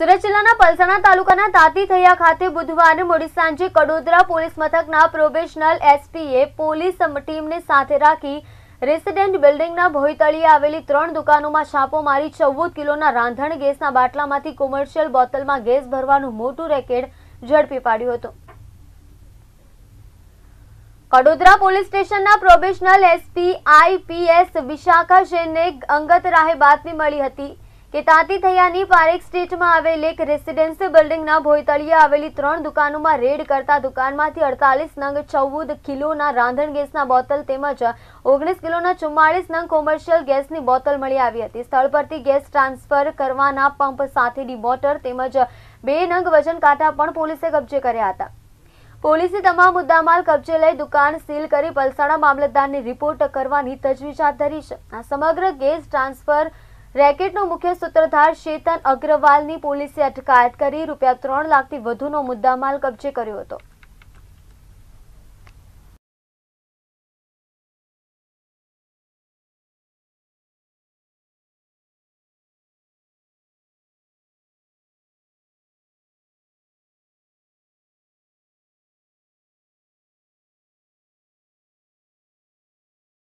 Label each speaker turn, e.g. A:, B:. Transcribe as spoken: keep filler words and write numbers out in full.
A: સુરત જિલ્લાના પલસાણા તાલુકાના તાતીથૈયા ખાતે બુધવારે મોડી સાંજે કડોદરા પોલીસ મથકના પ્રોબેશનલ એસપીએ પોલીસ ટીમને સાથે રાખી રેસિડેન્ટ બિલ્ડિંગના ભોયતળિયે આવેલી ત્રણ દુકાનોમાં છાપો મારી ચૌદ કિલોના રાંધણ ગેસના બાટલામાંથી કોમર્શિયલ બોટલમાં ગેસ ભરવાનું મોટું રેકેટ ઝડપી પાડ્યું હતું। કડોદરા પોલીસ સ્ટેશનના પ્રોબેશનલ એસપી આઈપીએસ વિશાખા જૈનને અંગત રાહે બાતમી મળી હતી કે તાતીથૈયાની પારેખ સ્ટ્રીટમાં આવેલ એક રેસિડેન્સી બિલ્ડિંગના ભોયતળિયે આવેલી ત્રણ દુકાનોમાં રેડ કરતા દુકાનમાંથી અડતાલીસ નંગ ચૌદ કિલોના રાંધણ ગેસના બોટલ તેમજ ઓગણીસ કિલોના ચુમ્માળીસ નંગ કોમર્શિયલ ગેસની બોટલ મળી આવી હતી। સ્થળ પરથી ગેસ ટ્રાન્સફર કરવાના પંપ સાથેની મોટર તેમજ બે નંગ વજન કાંટા પણ પોલીસે કબજે કર્યા હતા। પોલીસે તમામ મુદ્દામાલ કબજે લઈ દુકાન સીલ કરી પલસાણા મામલતદારને રિપોર્ટ કરવાની તજવીજ હાથ ધરી છે। આ સમગ્ર ગેસ ટ્રાન્સફર રેકેટનો મુખ્ય સૂત્રધાર ચેતન અગ્રવાલની પોલીસે અટકાયત કરી રૂપિયા ત્રણ લાખથી વધુનો મુદ્દામાલ કબજે કર્યો હતો।